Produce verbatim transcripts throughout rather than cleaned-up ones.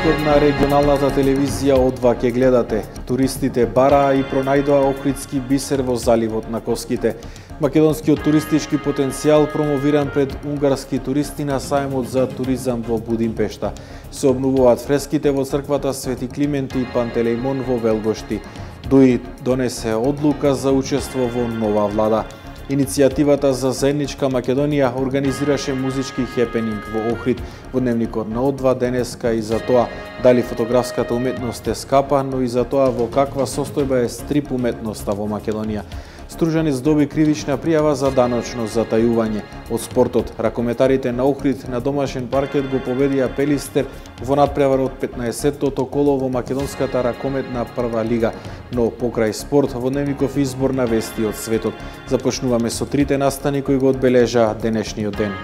Дневникот на регионалната телевизија О два ќе гледате. Туристите бараа и пронајдоа охридски бисер во заливот на Коските. Македонскиот туристички потенцијал промовиран пред унгарски туристи на сајмот за туризам во Будимпешта. Се обновуваат фреските во црквата Свети Климент и Пантелеимон во Велгошти. Дуи донесе одлука за учество во нова влада. Иницијативата за заедничка Македонија организираше музички хепенинг во Охрид. Во Дневникот на О два денеска и за тоа дали фотографската уметност е скапа, но и за тоа во каква состојба е стрип уметноста во Македонија. Стружанец доби кривична пријава за даночно затајување. Од спортот, ракометарите на Охрид на домашен паркет го победија Пелистер во надпревар од петнаесеттото коло во Македонската ракометна прва лига. Но покрај спорт, во Дневников избор на вести од светот. Започнуваме со трите настани кои го одбележаа денешниот ден.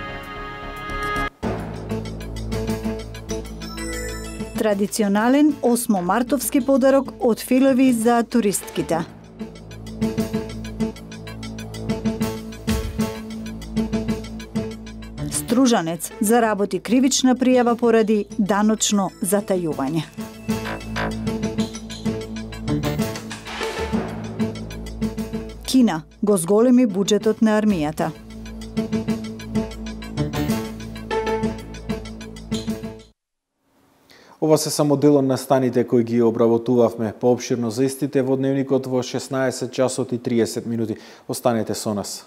Традиционален осмомартовски подарок од филови за туристките. Стружанец заработи кривична пријава поради даночно затајување. Кина го зголеми буџетот на армијата. Ова се само дел од настаните кои ги обработувавме. Поопширно за истите во Дневникот во шеснаесет часот и триесет минути. Останете со нас.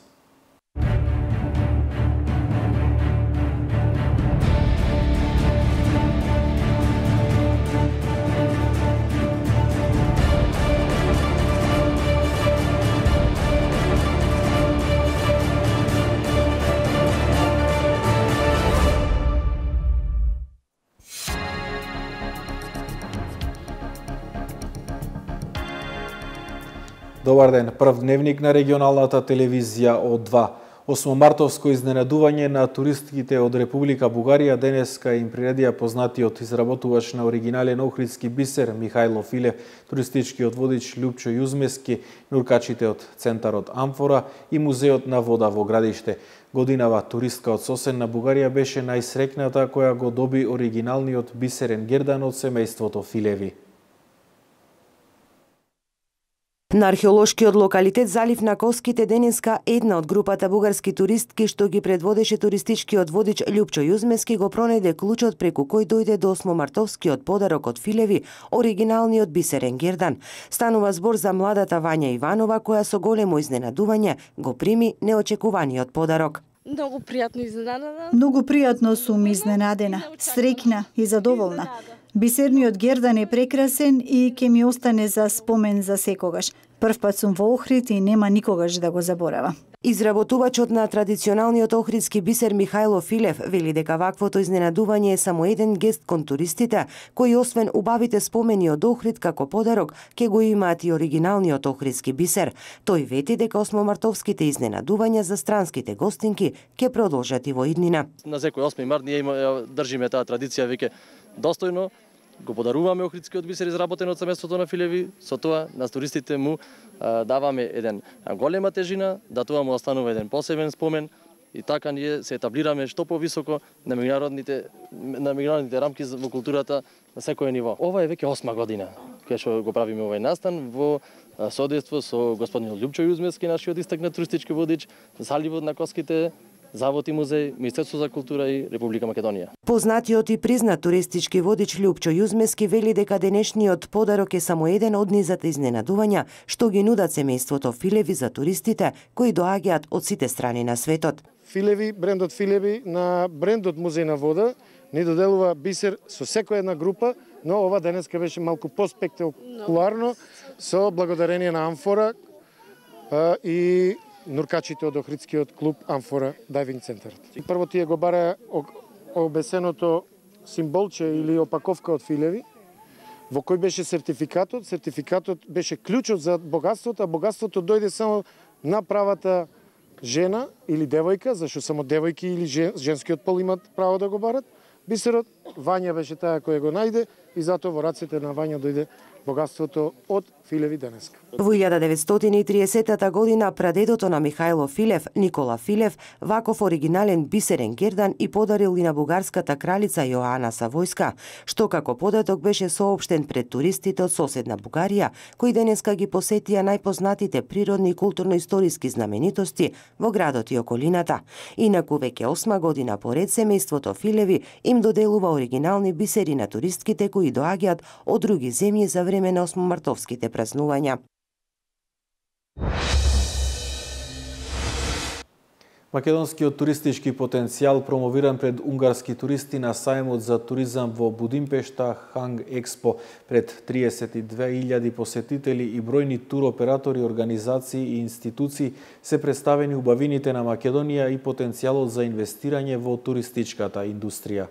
Добар ден, прв дневник на регионалната телевизија О два. Осмомартовско изненадување на туристките од Република Бугарија денеска им приредија познатиот изработувач на оригинален охридски бисер Михајло Филев, туристичкиот водич Љупчо Јузмески, нуркачите од центарот Амфора и музеот на вода во градиште. Годинава туристка од соседна Бугарија беше најсрекната која го доби оригиналниот бисерен гердан од семејството Филеви. На археолошкиот локалитет Залив на Коските денеска една од групата бугарски туристки што ги предводеше туристичкиот водич Љупчо Јузмески го пронајде клучот преку кој дојде до осмомартовскиот подарок од Филеви, оригиналниот бисерен гердан. Станува збор за младата Вања Иванова која со големо изненадување го прими неочекуваниот подарок. Многу пријатно изненадена. Многу пријатно сум изненадена, среќна и задоволна. Бисерниот гердан е прекрасен и ќе ми остане за спомен за секогаш. Прв пат сум во Охрид и нема никогаш да го заборава. Изработувачот на традиционалниот охридски бисер Михајло Филев вели дека ваквото изненадување е само еден гест кон туристите, кои освен убавите спомени од Охрид како подарок, ќе го имаат и оригиналниот охридски бисер. Тој вети дека осмомартовските изненадувања за странските гостинки ќе продолжат и во иднина. На секој осми март ние има, држиме таа традиција веќе достојно, го подаруваме охридскиот бисер изработен од семејството на Филеви, со тоа на туристите му а, даваме еден голема тежина, да тоа му останува еден посебен спомен и така ние се етаблираме што повисоко на меѓународните на меѓународните рамки во културата на секој ниво. Ова е веќе осма година кога што го правиме овој настан во содейство со господин Љупчо Јузмески, нашиот истакнат туристички водич, Заливот на Коските, Завод и музеј, Министерство за култура и Република Македонија. Познатиот и признат туристички водич Љупчо Јузмески вели дека денешниот подарок е само еден од низата изненадувања што ги нудат семејството Филеви за туристите кои доаѓаат од сите страни на светот. Филеви, брендот Филеви на брендот Музеј на вода ни доделува бисер со секоја една група, но ова денеска беше малку поспектакуларно со благодарение на Амфора а, и нуркачите од Охридскиот клуб Амфора Дайвинг центарот. Прво тие го бара обесеното символче или опаковка од Филеви, во кој беше сертификатот. Сертификатот беше клучот за богатството, а богатството дојде само на правата жена или девојка, зашто само девојки или женскиот пол имат право да го барат. Бисерот Вања беше таа која го најде и затоа во рацете на Вања дојде богатството од Филеви денеска. Во илјада деветстотини и триесетата година прадедото на Михајло Филев, Никола Филев, ваков оригинален бисерен гердан и подарил и на бугарската кралица Јоана Савојска, што како податок беше соопштен пред туристите од соседна Бугарија, кои денеска ги посетија најпознатите природни и културно-историски знаменитости во градот и околината. Инаку веќе осма година поред семејството Филеви им доделува оригинални бисери на туристките кои доаѓаат од други земји за време на осмомартовските празнувања. Македонскиот туристички потенцијал промовиран пред унгарски туристи на сајмот за туризам во Будимпешта Ханг Експо пред триесет и две илјади посетители и бројни туроператори, организации и институции се представени убавините на Македонија и потенцијалот за инвестирање во туристичката индустрија.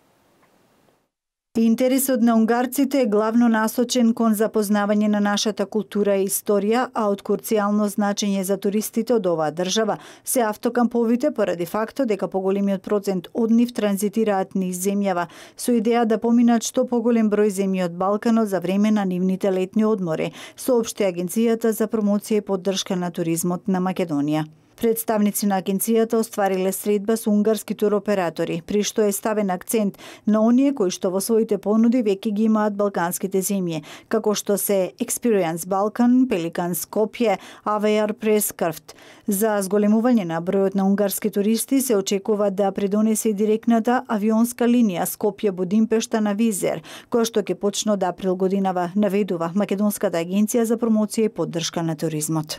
Интересот на унгарците е главно насочен кон запознавање на нашата култура и историја, а од курцијално значење за туристите од оваа држава се автокамповите поради фактот дека поголемиот процент од нив транзитираат низ земјава, со идеја да поминат што поголем број земји од Балканот за време на нивните летни одмори, соопшти Агенцијата за промоција и поддршка на туризмот на Македонија. Представници на агенцијата оствариле средба со унгарски туроператори, при што е ставен акцент на оние кои што во своите понуди веќе ги имаат балканските земји, како што се Experience Balkan, Pelican Skopje, а ве ар Preskrft. За зголемување на бројот на унгарски туристи се очекува да придонесе и директната авионска линија Скопје-Будимпешта на Визер, која што ќе почне од април годинава, наведува Македонската агенција за промоција и поддршка на туризмот.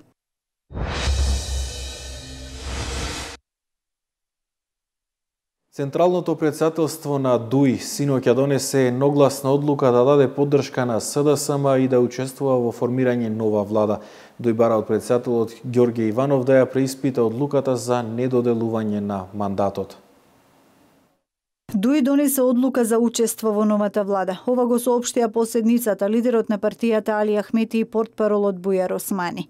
Централното претседателство на ДУИ синоќа донесе едногласна одлука да даде поддршка на С Д С М и да учествува во формирање нова влада. ДУИ бара од претседателот Ѓорѓе Иванов да ја преиспита одлуката за недоделување на мандатот. ДУИ донесе одлука за учество во новата влада. Ова го соопштија последницата, лидерот на партијата Али Ахмети и портпаролот Бујар Османи.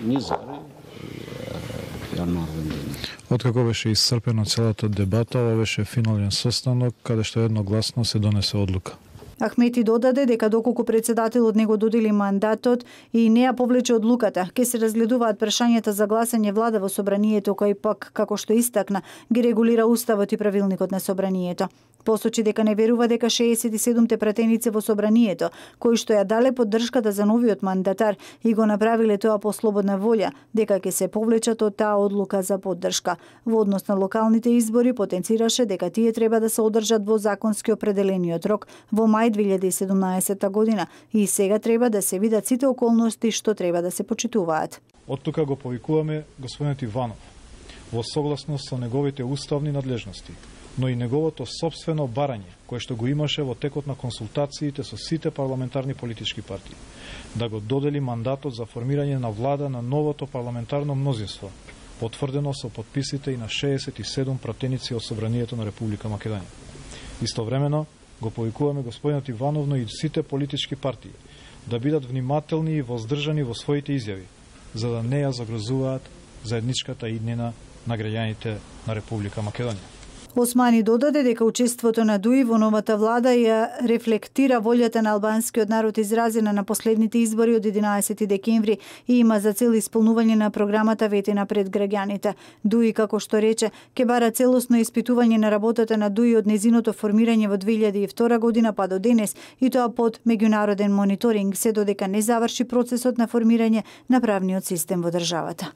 Откако беше исцрпена целата дебата, ова беше финален состанок каде што едногласно се донесе одлука. Ахмети додаде дека доколку претседателот не го додели мандатот и не ја повлече одлуката, ќе се разгледуваат прашањата за гласање влада во собранието, кој пак, како што истакна, ги регулира уставот и правилникот на собранието. Посочи дека не верува дека шеесет и седумте пратеници во собранието, кои што ја дале поддршката за новиот мандатар и го направиле тоа по слободна волја, дека ќе се повлечат од таа одлука за поддршка. Во однос на локалните избори потенцираше дека тие треба да се одржат во законски определениот рок во мај две илјади и седумнаесетта година и сега треба да се видат сите околности што треба да се почитуваат. Од тука го повикуваме господинот Иванов во согласност со неговите уставни надлежности, но и неговото собствено барање, кое што го имаше во текот на консултациите со сите парламентарни политички партии, да го додели мандатот за формирање на влада на новото парламентарно мнозинство, потврдено со подписите и на шеесет и седум пратеници од Собранието на Република Македонија. Истовремено, го повикуваме господинот Иванов, но и сите политички партии да бидат внимателни и воздржани во своите изјави, за да не ја загрозуваат заедничката иднина на граѓаните на Република Македонија. Османи додаде дека учеството на ДУИ во новата влада ја рефлектира волјата на албанскиот народ изразена на последните избори од единаесети декември и има за цел исполнување на програмата ветена пред граѓаните. ДУИ, како што рече, ќе бара целосно испитување на работата на ДУИ од незиното формирање во две илјади и втора година па до денес и тоа под меѓународен мониторинг, се додека не заврши процесот на формирање на правниот систем во државата.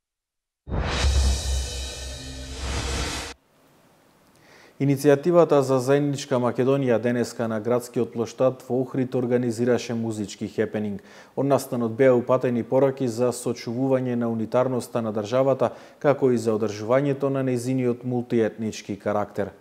Иницијативата за заедничка Македонија денеска на градскиот плоштад во Охрид организираше музички хепенинг. Од настанот беа упатени пораки за сочувување на унитарноста на државата, како и за одржувањето на нејзиниот мултиетнички карактер.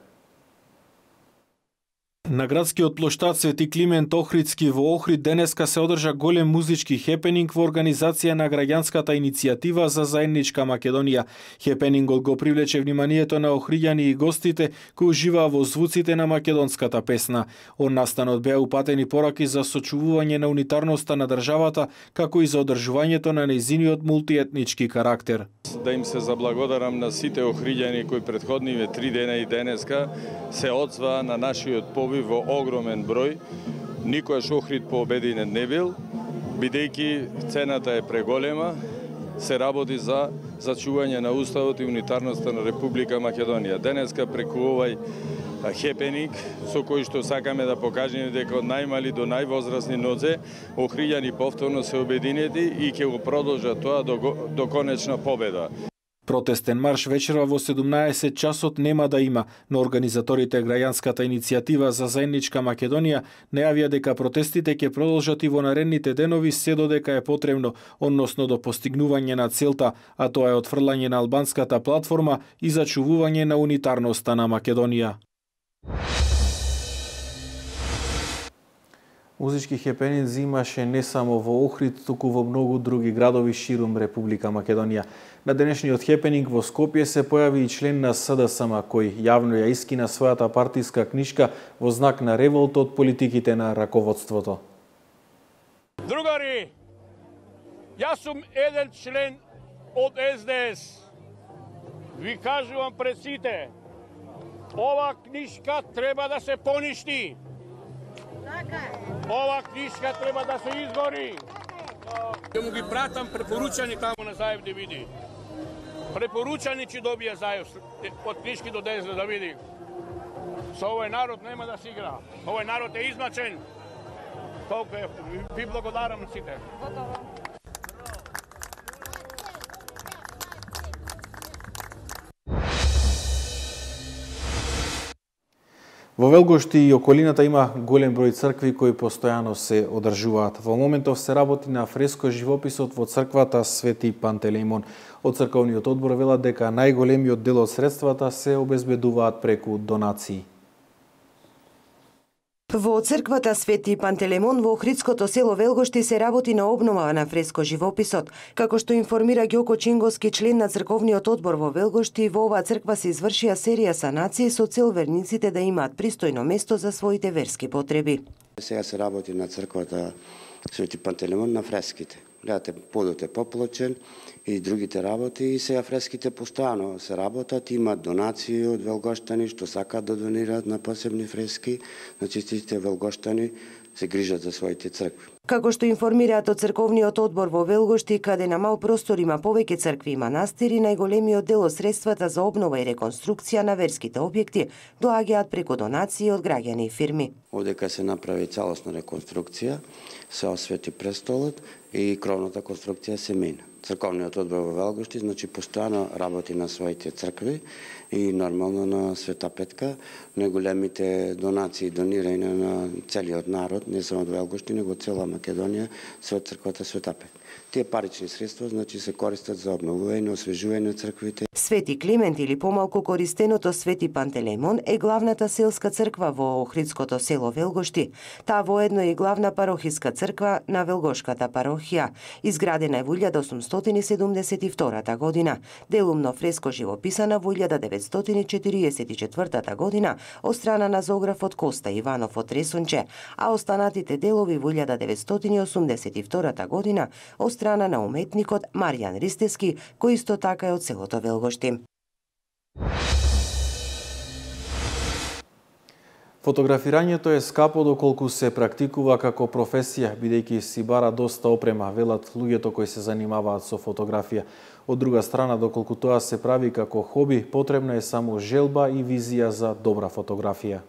На градскиот плоштад Свети Климент Охридски во Охрид денеска се одржа голем музички хепенинг во организација на граѓанската иницијатива за заедничка Македонија. Хепенингот го привлече вниманието на охриѓани и гостите кои уживаа во звуците на македонската песна. Од настанот беа упатени пораки за сочувување на унитарноста на државата, како и за одржувањето на нејзиниот мултиетнички карактер. Да им се заблагодарам на сите охриѓани кои претходниве три дена и денеска се одзваа на нашиот побив во огромен број, никојаш Охрид пообединет не бил, бидејќи цената е преголема, се работи за зачување на уставот и унитарноста на Република Македонија. Денеска преку овај хепенинг со кој што сакаме да покажеме дека од најмали до највозрасни нозе охриѓани повторно се обединети и ќе го продолжат тоа до, до конечна победа. Протестен марш вечерва во седумнаесет часот нема да има, но организаторите граѓанската иницијатива за заедничка Македонија најавија дека протестите ќе продолжат и во наредните денови се додека е потребно, односно до постигнување на целта, а тоа е отфрлање на албанската платформа и зачувување на унитарноста на Македонија. Музички хепенинг имаше не само во Охрид, туку во многу други градови ширум Република Македонија. На денешниот хепенинг во Скопје се појави и член на СДСМ кој јавно ја искина својата партиска книшка во знак на револт од политиките на раководството. Другари, јас сум еден член од С Д С. Ви кажувам пред сите, ова книшка треба да се поништи. Ова книшка треба да се изгори. Ќе му ги пратам препоручани таму на Заев да види. Препоручани ќе добија Заев од книшки до десна да види. Со овој народ нема да се игра. Овој народ е измачен. Толку е. Ви благодарам на сите. Во Велгошти и околината има голем број цркви кои постојано се одржуваат. Во моментов се работи на фреско живописот во црквата Свети Пантелеймон. Од црковниот одбор велат дека најголемиот дел од средствата се обезбедуваат преку донации. Во црквата Свети Пантелеймон во Охридското село Велгошти се работи на обнова на фреско живописот. Како што информира Ѓоко Чинговски, член на црковниот одбор во Велгошти, во оваа црква се извршија серија санации со цел верниците да имаат пристојно место за своите верски потреби. Сега се работи на црквата Свети Пантелеймон на фреските. Гледате, подот е поплочен и другите работи, и сега фреските постојано се работат, имат донации од велгоштани што сакаат да донираат на посебни фрески, значи сите велгоштани се грижат за своите цркви. Како што информираат од црковниот одбор во Велгошти, каде на мал простор има повеќе цркви и манастири, најголемиот дел од средствата за обнова и реконструкција на верските објекти доаѓаат преку донации од граѓани и фирми. Одека се направи целосна реконструкција, се освети престолот и кровната конструкција се мина. Црковниот одбор во Велгошти, значи, постојано работи на своите цркви и нормално на Света Петка. Најголемите донации и донирања на целиот народ, не само од Велгошти, него од цела Македонија, се од црквата Света Петка. Тие парични средства, значи, се користат за обновување, освежување на црквите. Свети Климент или помалку користеното Свети Пантелеймон е главната селска црква во Охридското село Велгошти. Таа воедно е и главна парохиска црква на Велгошката парохија, изградена е во илјада осумстотини и седумдесет и втора година, делумно фреско живописана во илјада деветстотини четириесет и четвртата година од страна на зоографот Коста Иванов од Ресунче, а останатите делови во илјада деветстотини и осумдесет и втора година од страна на уметникот Маријан Ристевски, кој исто така е од селото Велгошти. Фотографирањето е скапо доколку се практикува како професија, бидејќи си бара доста опрема, велат луѓето кои се занимаваат со фотографија. Од друга страна, доколку тоа се прави како хоби, потребна е само желба и визија за добра фотографија.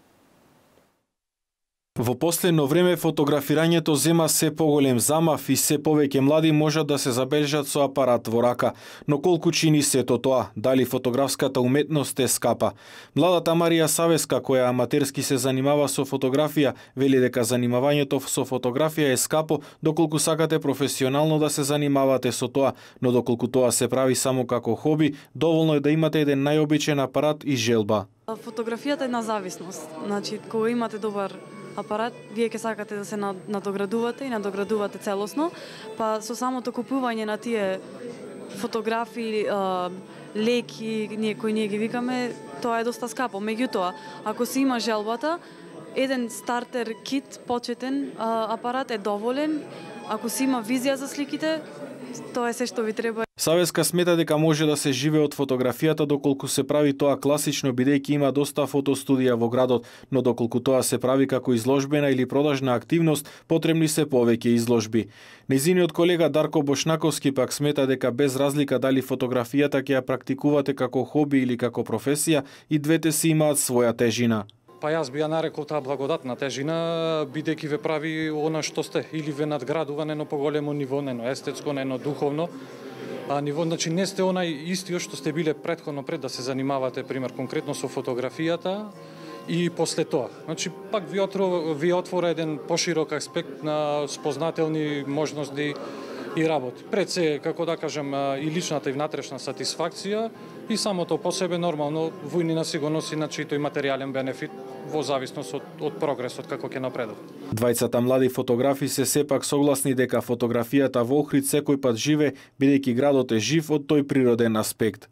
Во последно време фотографирањето зема се поголем замав и се повеќе млади можат да се забележат со апарат во рака, но колку чини сето тоа, дали фотографската уметност е скапа? Младата Марија Савеска, која аматерски се занимава со фотографија, вели дека занимавањето со фотографија е скапо доколку сакате професионално да се занимавате со тоа, но доколку тоа се прави само како хоби, доволно е да имате еден најобичен апарат и желба. Фотографијата е една зависност. Значи, кога имате добар апарат, вие ќе сакате да се надоградувате и надоградувате целосно, па со самото купување на тие фотографии, леки, ние кои ние ги викаме, тоа е доста скапо. Меѓутоа, ако се има желбата, еден стартер кит, почетен апарат е доволен. Ако се има визија за сликите, тоа е се што ви треба. Савеска смета дека може да се живее од фотографијата доколку се прави тоа класично, бидејќи има доста фотостудија во градот, но доколку тоа се прави како изложбена или продажна активност, потребни се повеќе изложби. Нејзиниот колега Дарко Бошнаковски пак смета дека без разлика дали фотографијата ќе ја практикувате како хоби или како професија, и двете си имаат своја тежина. Па јас би ја нарекол таа благодатна тежина, бидејќи ве прави она што сте, или ве надградува на едно поголемо ниво, на едно естетско, на едно духовно а, ниво. Значи не сте онај истиот што сте биле претходно пред да се занимавате, пример, конкретно со фотографијата и после тоа. Значи пак ви отвора, ви отвора еден поширок аспект на спознателни можности и работи. Пред се, како да кажем, и личната и внатрешна сатисфакција, и самото по себе нормално војнина си го носи, значи, тој материјален бенефит во зависност од, од прогресот како ќе напредува. Двајцата млади фотографи се сепак согласни дека фотографијата во Охрид секој пат живе, бидејќи градот е жив од тој природен аспект.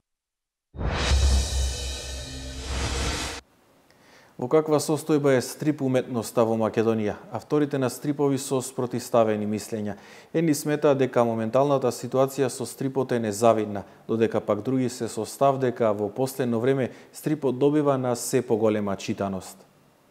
Во каква состојба е стрип уметноста во Македонија? Авторите на стрипови со спротиставени мислења. Едни сметаат дека моменталната ситуација со стрипот е незавидна, додека пак други се со став дека во последно време стрипот добива на се поголема читаност.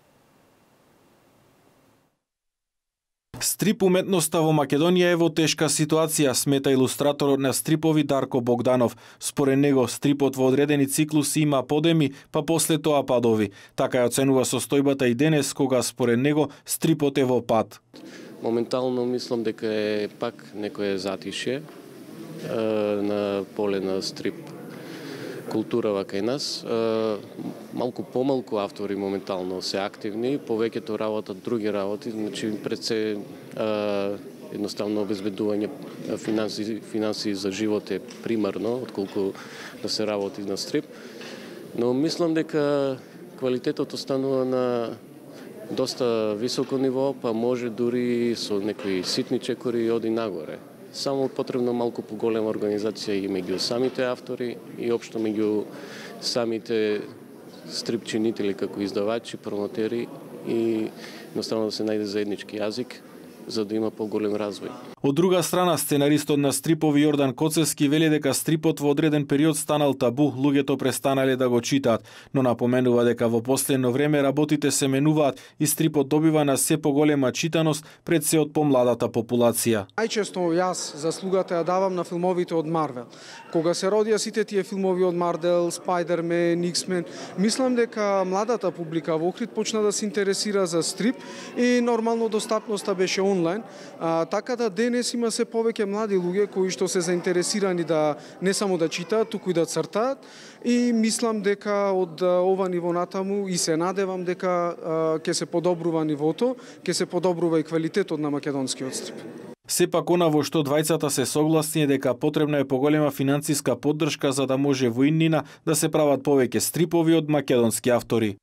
Стрип уметноста во Македонија е во тешка ситуација, смета илустраторот на стрипови Дарко Богданов. Според него, стрипот во одредени циклуси има подеми, па после тоа падови. Така ја оценува состојбата и денес, кога според него стрипот е во пад. Моментално мислам дека е пак некое затишје на поле на стрип културава кај нас. Малку помалку автори моментално се активни, повеќето работат други работи, значи пред се едноставно обезбедување финанси, финанси за живот е примарно, отколку да се работи на стрип. Но мислам дека квалитетот останува на доста високо ниво, па може дури со некои ситни чекори и оди нагоре. Само потребно малку поголема организација и меѓу самите автори и општо меѓу самите стрипчинители како издавачи, промотери и едноставно да се најде заеднички јазик за да има поголем развој. Од друга страна, сценаристот на стрипови Јордан Коцевски вели дека стрипот во одреден период станал табу, луѓето престанале да го читаат, но напоменува дека во последно време работите се менуваат и стрипот добива на се поголема читаност пред се од помладата популација. Најчесто јас заслугата ја давам на филмовите од Марвел. Кога се родија сите тие филмови од Марвел, Спајдермен, Иксмен, мислам дека младата публика во Охрид почна да се интересира за стрип и нормално достапноста беше онлайн, а, така да денес има се повеќе млади луѓе кои што се заинтересирани да не само да читаат, туку и да цртаат, и мислам дека од ова ниво натаму и се надевам дека ќе се подобрува нивото, ќе се подобрува и квалитетот на македонскиот стрип. Сепак она во што двајцата се согласни е дека потребна е поголема финансиска поддршка за да може во иднина да се прават повеќе стрипови од македонски автори.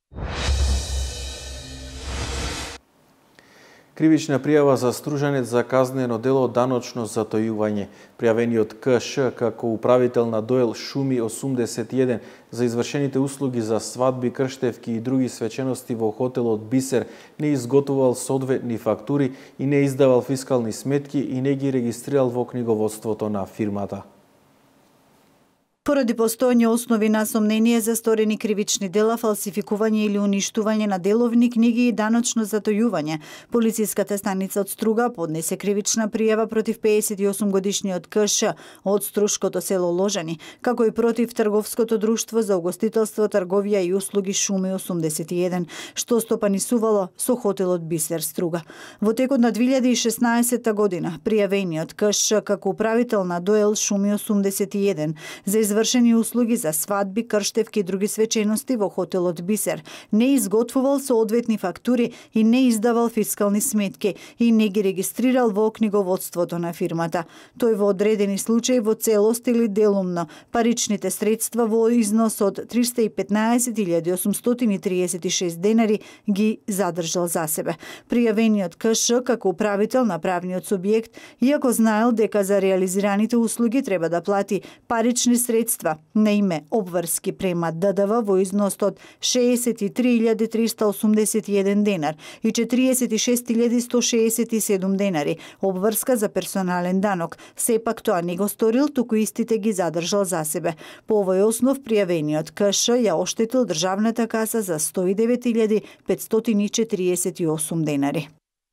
Кривична пријава за стружанец за казнено дело даночно затојување. Пријавениот К Ш како управител на Доел Шуми осумдесет и еден за извршените услуги за свадби, крштевки и други свечености во хотелот Бисер не изготвувал соодветни фактури и не издавал фискални сметки и не ги регистрирал во книговодството на фирмата. Поради постојање основи на сомнение за сторени кривични дела, фалсификување или уништување на деловни книги и даночно затојување, полициската станица од Струга поднесе кривична пријава против пеесет и осум годишниот К Ш од Струшкото село Ложани, како и против Трговското друштво за угостителство, трговија и услуги Шуми осумдесет и еден, што стопанисувало со хотелот Бисер Струга. Во текот на две илјади и шеснаесетта година, пријавениот К Ш како управител на Доел Шуми осумдесет и еден за извршени услуги за свадби, крштевки и други свечености во хотелот Бисер, не изготвувал соодветни фактури и не издавал фискални сметки и не ги регистрирал во книговодството на фирмата. Тој во одредени случаи во целост или делумно паричните средства во износ од триста и петнаесет илјади осумстотини и триесет и шест денари ги задржал за себе. Пријавениот К Ш како управител на правниот субјект, иако знаел дека за реализираните услуги треба да плати парични средства средства на име обврски према Д Д В во износ од шеесет и три илјади триста осумдесет и еден денар и четириесет и шест илјади сто шеесет и седум денари, обврска за персонален данок. Сепак тоа не го сторил, туку истите ги задржал за себе. По овој основ пријавениот К Ш ја оштетил државната каса за сто и девет илјади петстотини и четириесет и осум денари.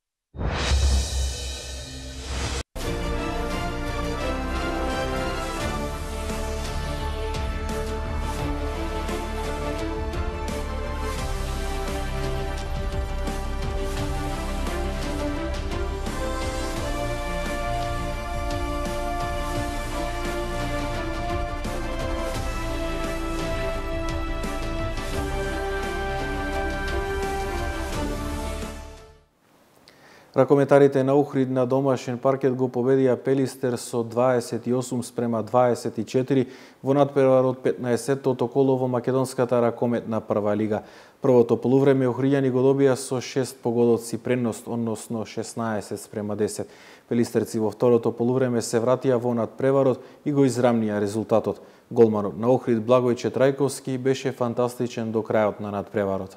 Ракометарите на Охрид на домашен паркет го победија Пелистер со дваесет и осум спрема дваесет и четири во надпреварот петнаесеттото коло во македонската ракометна прва лига. Првото полувреме охриѓани го добија со шест погодоци предност, односно шеснаесет спрема десет. Пелистерци во второто полувреме се вратија во надпреварот и го израмнија резултатот. Голманот на Охрид Благојче Трајковски беше фантастичен до крајот на надпреварот.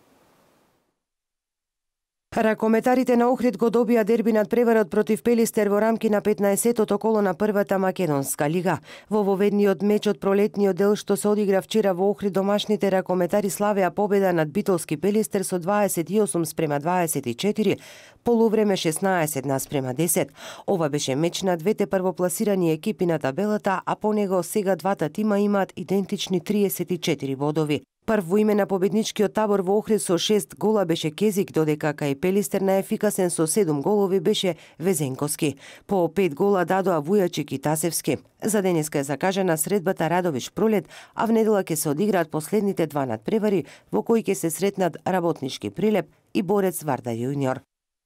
Ракометарите на Охрид го добија дерби надпреварот против Пелистер во рамки на петнаесеттото коло на првата македонска лига. Во воведниот меч од пролетниот дел што се одигра вчера во Охрид, домашните ракометари славеа победа над битолски Пелистер со дваесет и осум спрема дваесет и четири, полувреме шеснаесет наспрема десет. Ова беше меч на двете првопласирани екипи на табелата, а по него сега двата тима имаат идентични триесет и четири бодови. Прв во име на победничкиот табор во Охрид со шест гола беше Кезик, додека кај Пелистер најефикасен со седум голови беше Везенковски. По пет гола дадоа Вујачик и Тасевски. За денеска е закажана средбата Радовиш Пролет, а в недела ќе се одиграат последните два надпревари во кои ќе се сретнат Работнички Прилеп и Борец Вардар Јуниор.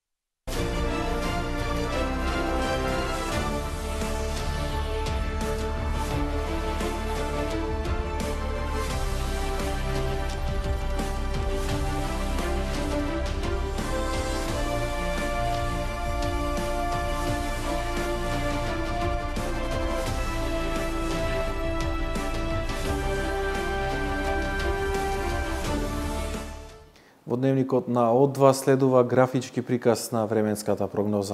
Во дневникот на О два следува графички приказ на временската прогноза.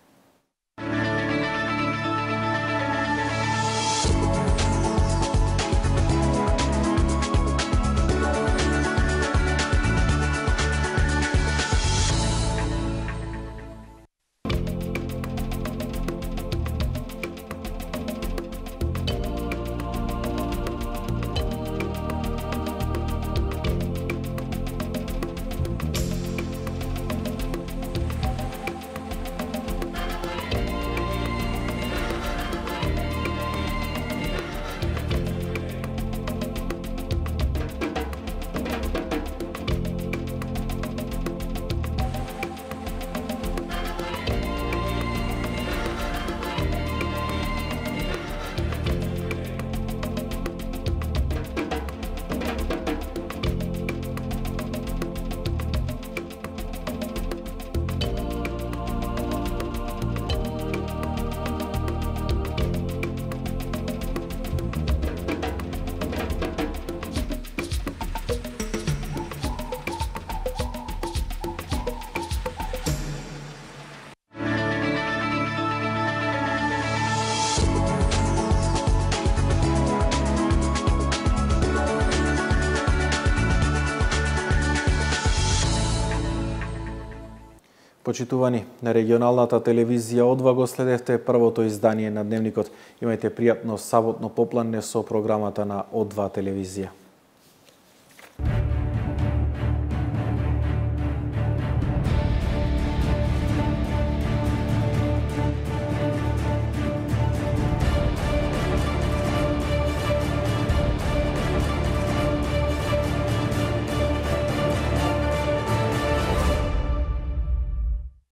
Почитувани, на регионалната телевизија О два го следевте првото издание на Дневникот. Имајте пријатно саботно попладне со програмата на О два телевизија.